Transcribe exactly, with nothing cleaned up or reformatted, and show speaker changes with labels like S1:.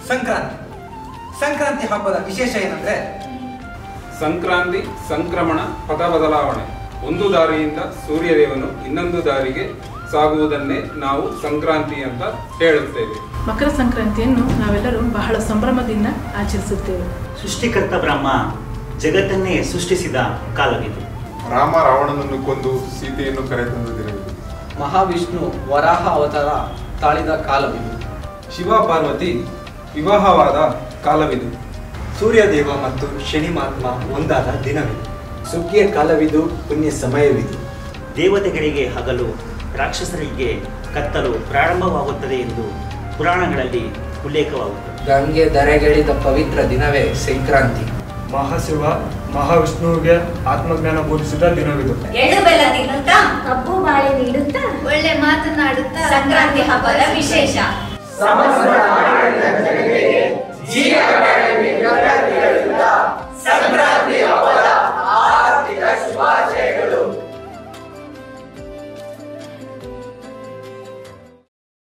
S1: ಸಂಕ್ರಾಂತಿ. ಸಂಕ್ರಾಂತಿ ಹಬ್ಬದ ವಿಶೇಷ ಏನಂದ್ರೆ
S2: ಸಂಕ್ರಾಂತಿ ಸಂಕ್ರಮಣ ಪದ ಬದಲಾವಣೆ. ಒಂದು ದಾರಿಯಿಂದ ಸೂರ್ಯದೇವನು ಇನ್ನೊಂದು ದಾರಿಗೆ ಸಾಗುವುದನ್ನೇ ನಾವು ಸಂಕ್ರಾಂತಿ ಅಂತ ಹೇಳುತ್ತೇವೆ.
S3: ಮಕರ ಸಂಕ್ರಾಂತಿಯನ್ನು ನಾವೆಲ್ಲರೂ ಬಹಳ ಸಂಭ್ರಮದಿಂದ ಆಚರಿಸುತ್ತೇವೆ.
S4: ಸೃಷ್ಟಿಕರ್ತ ಬ್ರಹ್ಮ ಜಗತ್ತನ್ನೇ ಸೃಷ್ಟಿಸಿದ ಕಾಲವಿದು.
S5: ರಾಮ ರಾವಣನನ್ನು ಕೊಂದು ಸೀತೆಯನ್ನು ಕರೆತಂದ ದಿನವಿದು.
S6: ಮಹಾವಿಷ್ಣು ವರಾಹ ಅವತಾರ ತಾಳಿದ ಕಾಲವಿದು.
S7: ಶಿವ ಪಾರ್ವತಿ ವಿವಾಹವಾದ ಕಾಲವಿದು.
S8: ಸೂರ್ಯದೇವ ಮತ್ತು ಶನಿ ಮಹಾತ್ಮ ಒಂದಾದ ದಿನವಿದು. ಸುಗ್ಗಿಯ ಕಾಲವಿದು, ಪುಣ್ಯ ಸಮಯವಿದು.
S4: ದೇವತೆಗಳಿಗೆ ಹಗಲು, ರಾಕ್ಷಸರಿಗೆ ಕತ್ತಲು ಪ್ರಾರಂಭವಾಗುತ್ತದೆ ಎಂದು ಪುರಾಣಗಳಲ್ಲಿ ಉಲ್ಲೇಖವಾಗುತ್ತದೆ.
S9: ಗಂಗೆ ಧರೆಗೆಳಿದ ಪವಿತ್ರ ದಿನವೇ ಸಂಕ್ರಾಂತಿ.
S10: ಮಹಾಶಿವ ಮಹಾವಿಷ್ಣುವಿಗೆ ಆತ್ಮಜ್ಞಾನ ಬೋಧಿಸಿದ ದಿನವಿದು.
S11: ಎಳ್ಳು ಬೆಲ್ಲ ತಿನ್ನುತ್ತಾ, ಕಬ್ಬು ಬಾಳೆ ನೀಡುತ್ತಾ, ಒಳ್ಳೆ ಮಾತನಾಡುತ್ತಾ ಸಂಕ್ರಾಂತಿ ಹಬ್ಬದ ವಿಶೇಷ.